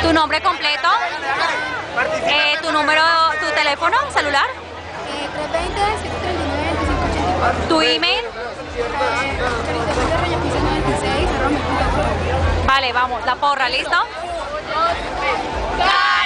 ¿Tu nombre completo? ¿Tu número, tu teléfono celular? 320-739-2584. ¿Tu email? Caritabuelreyapisa96@gmail.com. Vale, vamos, la porra, ¿listo?